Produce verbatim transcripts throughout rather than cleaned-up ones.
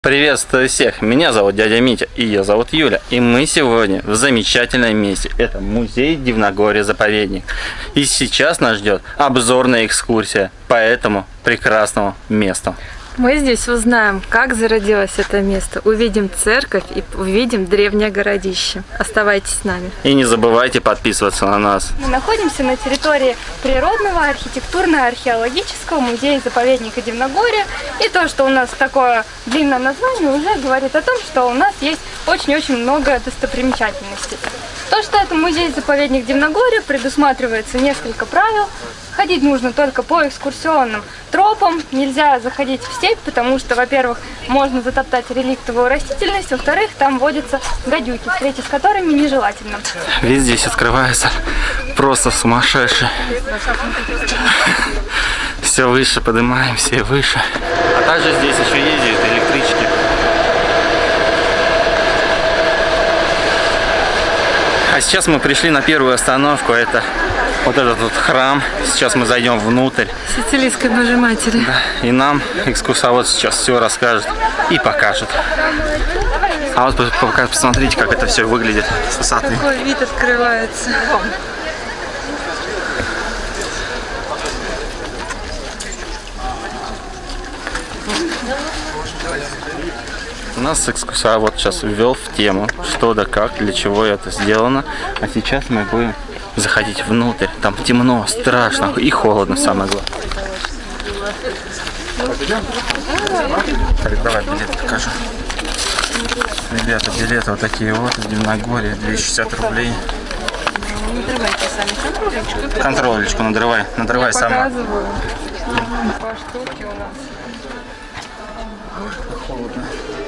Приветствую всех, меня зовут дядя Митя, и ее зовут Юля, и мы сегодня в замечательном месте, это музей Дивногорье-заповедник, и сейчас нас ждет обзорная экскурсия по этому прекрасному месту. Мы здесь узнаем, как зародилось это место, увидим церковь и увидим древнее городище. Оставайтесь с нами. И не забывайте подписываться на нас. Мы находимся на территории природного архитектурно-археологического музея-заповедника Дивногорья. И то, что у нас такое длинное название, уже говорит о том, что у нас есть очень-очень много достопримечательностей. То, что это музей-заповедник Дивногорья, предусматривается несколько правил. Ходить нужно только по экскурсионным тропам, нельзя заходить в степь, потому что, во-первых, можно затоптать реликтовую растительность, во-вторых, там водятся гадюки, встречи с которыми нежелательно. Вид здесь открывается просто сумасшедший. Все выше поднимаемся и выше. А также здесь еще ездят электрички. А сейчас мы пришли на первую остановку, это вот этот вот храм. Сейчас мы зайдем внутрь. Сицилийской Божьей Матери. Да, и нам экскурсовод сейчас все расскажет и покажет. А вот посмотрите, как это все выглядит с высоты. Какой вид открывается. У нас экскурсовод сейчас ввел в тему, что да как, для чего это сделано. А сейчас мы будем заходить внутрь. Там темно, страшно и холодно, самое главное. Так, давай билет покажу. Ребята, билеты вот такие вот, в Дивногорье, двести шестьдесят рублей. Надрывайте сами контролечку. Контролечку надрывай, надрывай сама. Показываю. По штуке у нас. Холодно.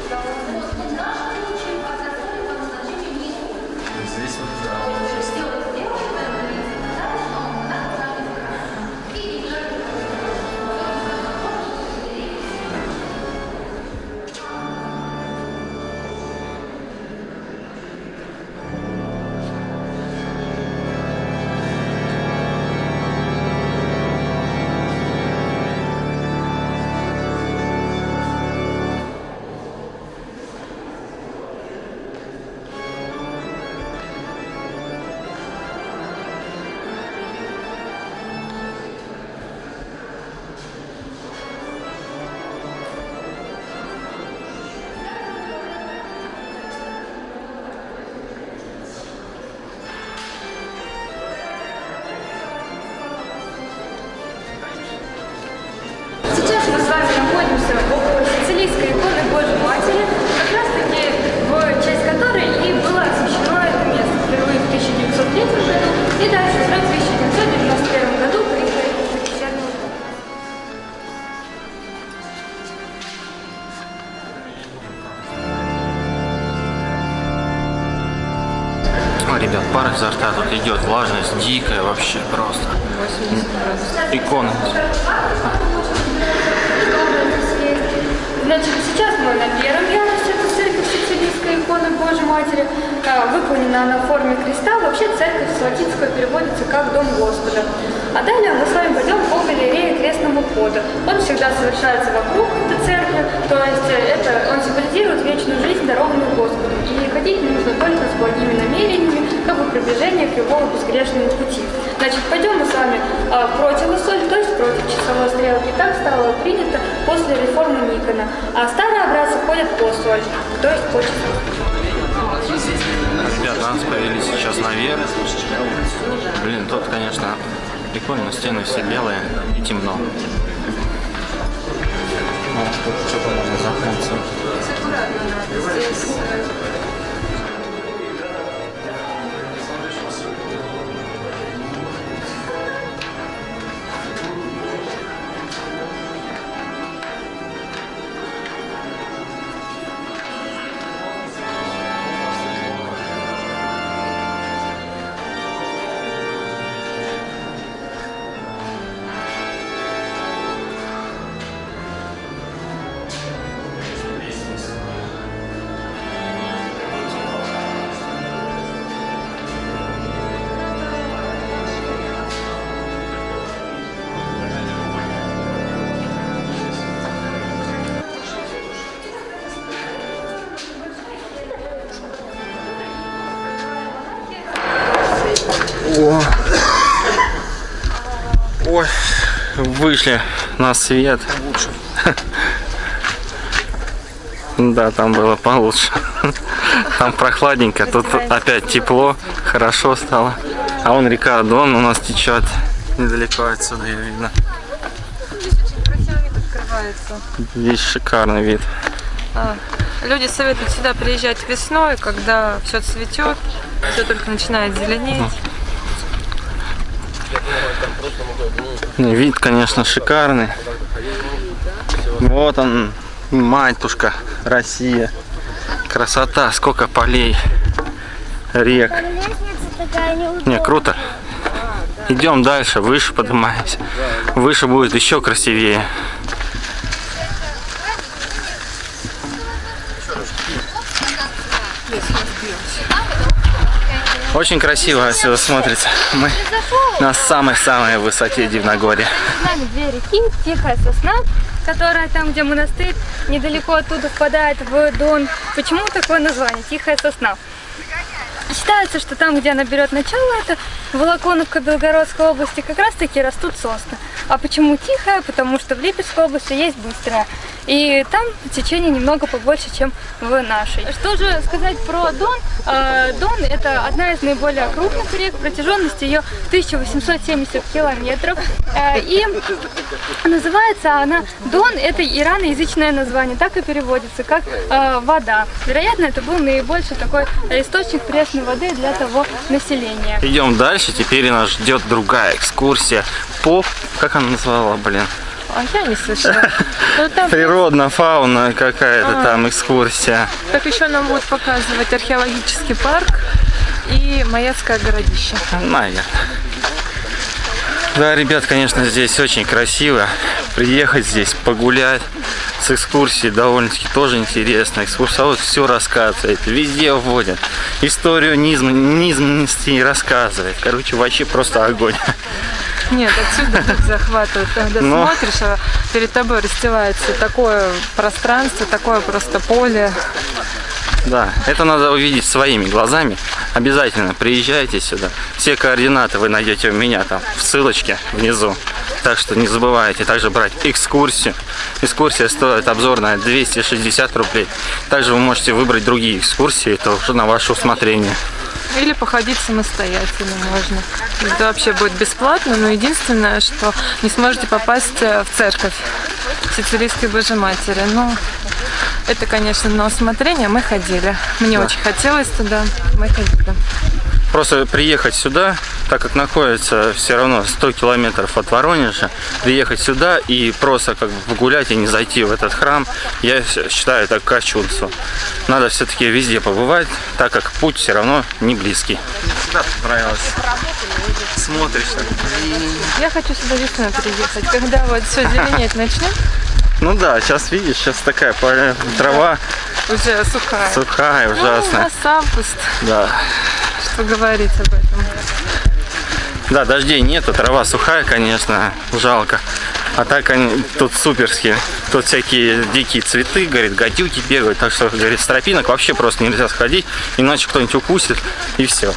Здесь вот Сейчас мы с вами находимся около Сицилийской иконы Божьей Матери, как раз таки в честь которой и было освящено это место впервые в тысяча девятьсот третьем году и дальше уже в тысяча девятьсот девяносто первом году при строительстве пещерного храма. О, ребят, пар изо рта тут идет, влажность дикая вообще просто. Икона. Значит, сейчас мы на первом ярусе, это церковь Сицилийской иконы Божьей Матери. Выполнена она в форме креста. Вообще церковь с латинского переводится как «Дом Господа». А далее мы с вами пойдем по галерее крестного хода. Он всегда совершается вокруг этой церкви, то есть это, он символизирует вечную жизнь, дарованную Господу. И ходить нужно только с благими намерениями, как бы приближение к его безгрешному пути. Значит, пойдем мы с вами а, против соль, то есть против часовой стрелки. Так стало принято после реформы Никона. А старые образцы ходят по соль, то есть по часу. Ребят, нас повели сейчас наверх. Блин, тут, конечно, прикольно, стены все белые и темно. Ну, тут что-то можно запнуться. вышли на свет. Да, там было получше. Там прохладненько, тут опять тепло, хорошо стало. А вон река Дон у нас течет недалеко отсюда, ее видно. Здесь очень красивый вид открывается. Здесь шикарный вид. А, люди советуют сюда приезжать весной, когда все цветет, все только начинает зеленеть. Вид, конечно, шикарный. Вот он, матушка Россия. Красота, сколько полей, рек. Не, круто. Идем дальше, выше поднимаемся. Выше будет еще красивее. Очень красиво отсюда смотрится. Мы на самой-самой высоте Дивногорья. С нами две реки, Тихая Сосна, которая там, где монастырь, недалеко оттуда впадает в Дон. Почему такое название? Тихая Сосна. Считается, что там, где она берет начало, это Волоконовка Белгородской области, как раз таки растут сосны. А почему тихая? Потому что в Липецкой области есть быстрая. И там течение немного побольше, чем в нашей. Что же сказать про Дон? Дон – это одна из наиболее крупных рек, протяженность ее тысяча восемьсот семьдесят километров. И называется она Дон – это ираноязычное название, так и переводится, как вода. Вероятно, это был наибольший такой источник пресной воды для того населения. Идем дальше, теперь нас ждет другая экскурсия по, как она назвала, блин? А я не слышала. Там... Природная фауна какая-то а, там экскурсия. Так еще нам будут показывать археологический парк и Маяцкое городище. Наверное. Да, ребят, конечно, здесь очень красиво. Приехать здесь, погулять с экскурсией довольно-таки тоже интересно. Экскурсовод все рассказывает, везде вводят. Историю низм, низменности рассказывает. Короче, вообще просто огонь. Нет, отсюда так захватывает. Когда Но... смотришь, а перед тобой расстилается такое пространство, такое просто поле. Да, это надо увидеть своими глазами. Обязательно приезжайте сюда. Все координаты вы найдете у меня там в ссылочке внизу. Так что не забывайте также брать экскурсию. Экскурсия стоит обзорная двести шестьдесят рублей. Также вы можете выбрать другие экскурсии, это уже на ваше усмотрение. Или походить самостоятельно можно. Это вообще будет бесплатно, но единственное, что не сможете попасть в церковь Сицилийской Божьей Матери. Ну, это, конечно, на усмотрение. Мы ходили. Мне да. очень хотелось туда. Мы ходили. Просто приехать сюда, так как находится все равно сто километров от Воронежа, приехать сюда и просто как бы погулять и не зайти в этот храм, я считаю это кощунство. Надо все-таки везде побывать, так как путь все равно не близкий. Да, понравилось. Смотришь так. Я хочу сюда весной приехать, когда вот все зеленеть начнет. Ну да, сейчас видишь, сейчас такая трава. Уже сухая. Сухая, ужасная. Ну, у нас август. Да. Что говорить об этом? Да, дождей нету, трава сухая, конечно, жалко. А так они тут суперские. Тут всякие дикие цветы, говорит, гадюки бегают. Так что, говорит, с тропинок вообще просто нельзя сходить, иначе кто-нибудь укусит, и все.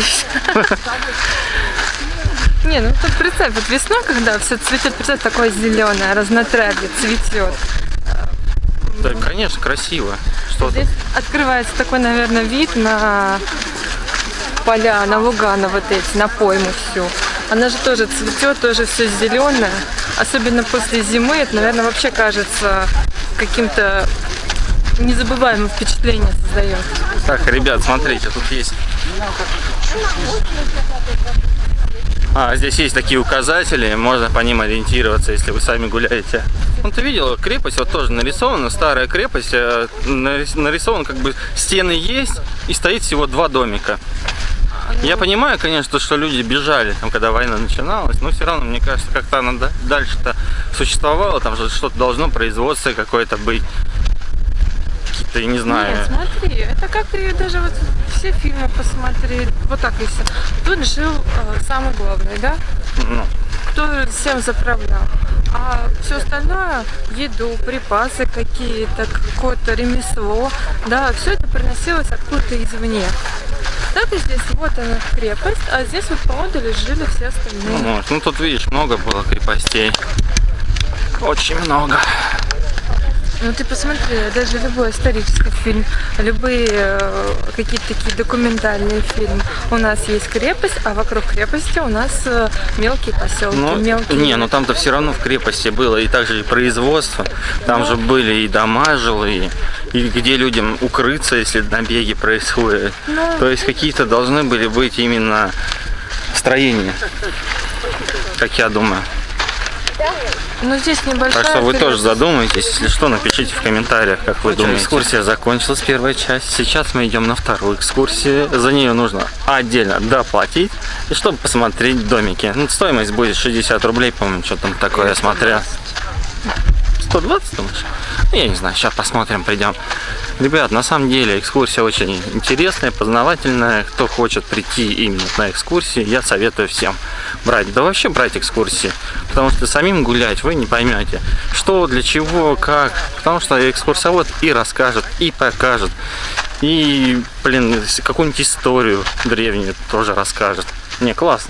Не, ну тут представь, вот весна, когда все цветет, представь, такое зеленое, разнотравье цветет. Да, конечно, красиво. Что здесь открывается такой, наверное, вид на поля, на луга, на вот эти, на пойму всю. Она же тоже цветет, тоже все зеленое. Особенно после зимы, это, наверное, вообще кажется каким-то незабываемым впечатлением создает. Так, ребят, смотрите, тут есть... А, здесь есть такие указатели, можно по ним ориентироваться, если вы сами гуляете. Ну, ты видел, крепость вот тоже нарисована, старая крепость, нарисован как бы стены есть, и стоит всего два домика. Я понимаю, конечно, что люди бежали, там, когда война начиналась, но все равно, мне кажется, как-то она дальше-то существовала, там же что-то должно, производство какое-то быть. Какие-то, я не знаю. Нет, смотри, это как ты даже вот все фильмы посмотри, вот так и все. Тут жил э, самый главный, да? Ну. Кто всем заправлял. А все остальное, еду, припасы какие-то, какое-то ремесло, да, все это приносилось откуда-то извне. так и здесь вот она крепость, а здесь вот поодаль жили все остальные. Ну, ну тут видишь, много было крепостей. Очень много. Ну ты посмотри, даже любой исторический фильм, любые э, какие-то такие документальные фильмы. У нас есть крепость, а вокруг крепости у нас э, мелкие поселки, Ну, мелкие. не, ну там-то все равно в крепости было и также и производство. Там Ну. же были и дома жилые, и где людям укрыться, если набеги происходят. Ну. То есть какие-то должны были быть именно строения, как я думаю. Ну здесь небольшая. Так что вы тоже крепость. задумайтесь, если что, напишите в комментариях, как вы думаете. Экскурсия закончилась, первая часть. Сейчас мы идем на вторую экскурсию. За нее нужно отдельно доплатить, и чтобы посмотреть домики. Ну, стоимость будет шестьдесят рублей, по-моему, что там такое я смотрел. сто двадцать, думаешь? Ну, я не знаю, сейчас посмотрим, придем. Ребят, на самом деле экскурсия очень интересная, познавательная. Кто хочет прийти именно на экскурсии, я советую всем брать. Да вообще брать экскурсии. Потому что самим гулять вы не поймете, что, для чего, как. Потому что экскурсовод и расскажет, и покажет. И, блин, какую-нибудь историю древнюю тоже расскажет. Не, классно.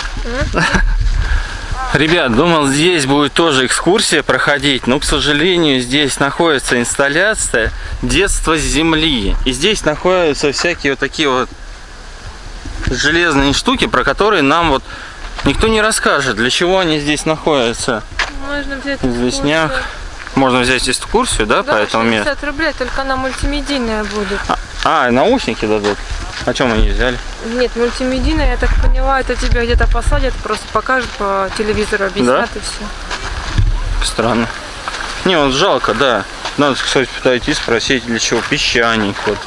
Ребят, думал, здесь будет тоже экскурсия проходить, но, к сожалению, здесь находится инсталляция «Детство с земли». И здесь находятся всякие вот такие вот железные штуки, про которые нам вот никто не расскажет, для чего они здесь находятся. Можно взять Известняк. Можно взять экскурсию, да, Да, по этому месту? шестьдесят рублей, только она мультимедийная будет. А, наушники дадут? О чем они взяли? Нет, мультимедийная, я так поняла, это тебя где-то посадят, просто покажут по телевизору, объяснят Да? и все. Странно. Не, вот жалко, да. Надо, кстати, подойти, спросить, для чего песчаник. Вот.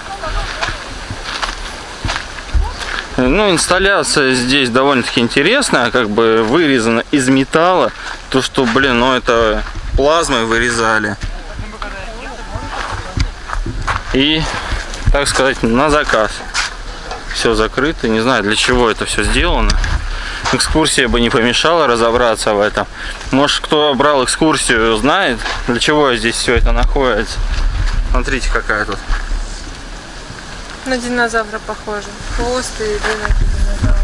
Ну, инсталляция здесь довольно-таки интересная, как бы вырезана из металла. То, что, блин, ну это плазмой вырезали. И, так сказать, на заказ. Все закрыто, не знаю, для чего это все сделано. Экскурсия бы не помешала разобраться в этом. Может, кто брал экскурсию, знает, для чего здесь все это находится. Смотрите, какая тут. На динозавра похоже. Хвост и длина динозавра.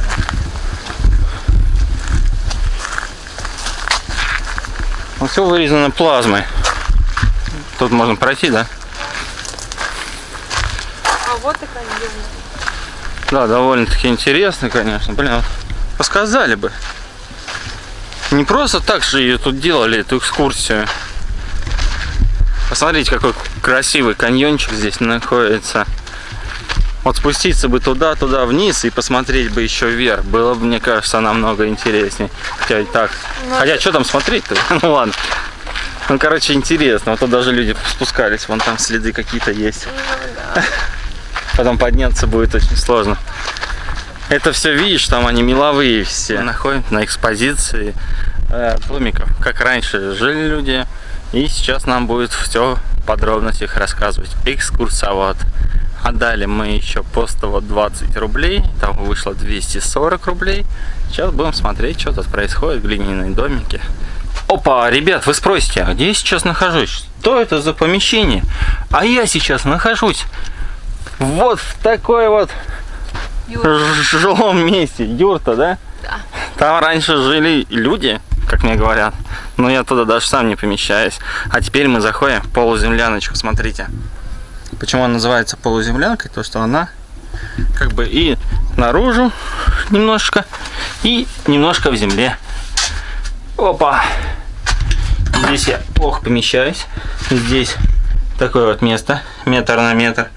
Ну, все вырезано плазмой. Тут можно пройти, да? А вот и каньон. Да, довольно-таки интересно, конечно. Блин, подсказали бы. Не просто так же ее тут делали, эту экскурсию. Посмотрите, какой красивый каньончик здесь находится. Вот спуститься бы туда, туда вниз и посмотреть бы еще вверх. Было бы, мне кажется, намного интереснее. Хотя и так. Но Хотя, что там смотреть-то? Ну ладно. Ну, короче, интересно. Вот тут даже люди спускались. Вон там следы какие-то есть. Потом подняться будет очень сложно. Это все, видишь, там они меловые все. Находимся на экспозиции э, домиков, как раньше жили люди. И сейчас нам будет все в подробностях рассказывать экскурсовод. Отдали мы еще по сто двадцать рублей. Там вышло двести сорок рублей. Сейчас будем смотреть, что тут происходит. Глиняные домики. Опа, ребят, вы спросите, а где я сейчас нахожусь? Что это за помещение? А я сейчас нахожусь вот в такой вот жилом месте. Юрта, да? Да. Там раньше жили люди, как мне говорят. Но я туда даже сам не помещаюсь. А теперь мы заходим в полуземляночку. Смотрите. Почему она называется полуземлянкой? То, что она как бы и наружу немножко, и немножко в земле. Опа! Здесь я плохо помещаюсь. Здесь такое вот место, метр на метр.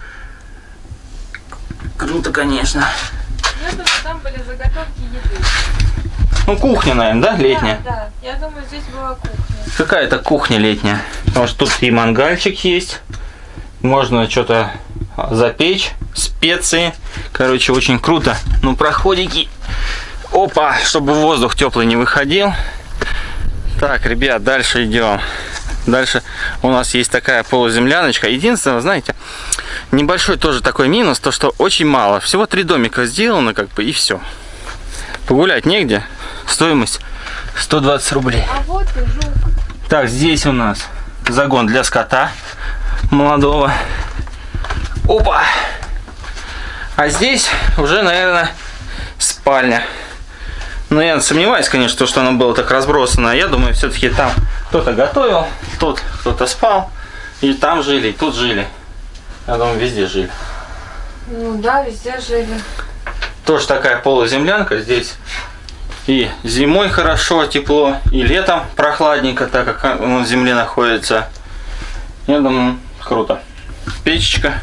Круто, конечно. Я думаю, там были заготовки еды. Ну, кухня, наверное, да, летняя? Да, да. Я думаю, здесь была кухня. Какая-то кухня летняя. Потому что тут и мангальчик есть. Можно что-то запечь, специи. Короче, очень круто. Ну, проходики. Опа, чтобы воздух теплый не выходил. Так, ребят, дальше идем. Дальше у нас есть такая полуземляночка. Единственное, знаете, небольшой тоже такой минус, то что очень мало. Всего три домика сделано, как бы, и все. Погулять негде. Стоимость сто двадцать рублей. А вот и жук. Так, здесь у нас загон для скота молодого. Опа! А здесь уже, наверное, спальня. Но я сомневаюсь, конечно, что оно было так разбросано. Я думаю, все-таки там кто-то готовил, тут кто-то спал. И там жили, и тут жили. Я думаю, везде жили. Ну да, везде жили. Тоже такая полуземлянка здесь. И зимой хорошо, тепло, и летом прохладненько, так как он в земле находится. Я думаю, круто. Печечка.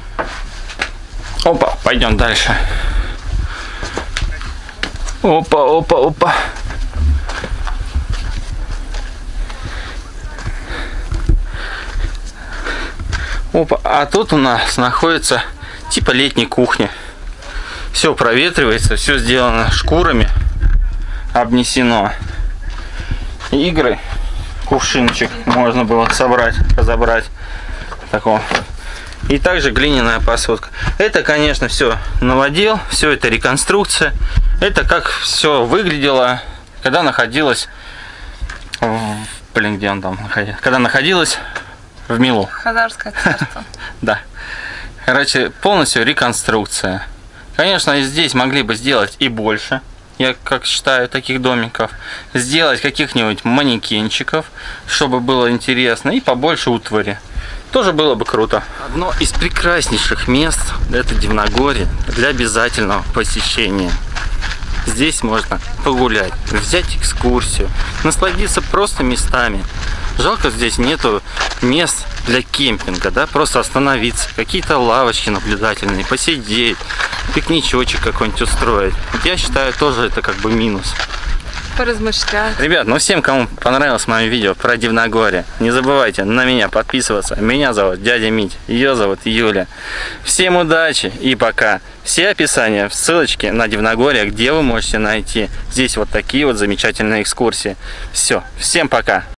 Опа, пойдем дальше. Опа, опа, опа. Опа, а тут у нас находится типа летней кухни. Все проветривается, все сделано шкурами, обнесено. Игры, кувшинчик можно было собрать, разобрать. Такого. И также глиняная посудка. Это, конечно, все новодел, все это реконструкция. Это как все выглядело, когда находилось в... Блин, где он там находился? Когда находилась в Милу. Хазарское царство. Да. Короче, полностью реконструкция. Конечно, здесь могли бы сделать и больше. Я как считаю, таких домиков. Сделать каких-нибудь манекенчиков, чтобы было интересно. И побольше утвари. Тоже было бы круто. Одно из прекраснейших мест – это Дивногорье для обязательного посещения. Здесь можно погулять, взять экскурсию, насладиться просто местами. Жалко, здесь нету мест для кемпинга, да, просто остановиться, какие-то лавочки наблюдательные, посидеть, пикничочек какой-нибудь устроить. Вот я считаю, тоже это как бы минус. Поразмышлять. Ребят, ну всем, кому понравилось мое видео про Дивногорье, не забывайте на меня подписываться. Меня зовут дядя Мить, ее зовут Юля. Всем удачи и пока. Все описания, ссылочки на Дивногорье, где вы можете найти здесь вот такие вот замечательные экскурсии. Все, всем пока.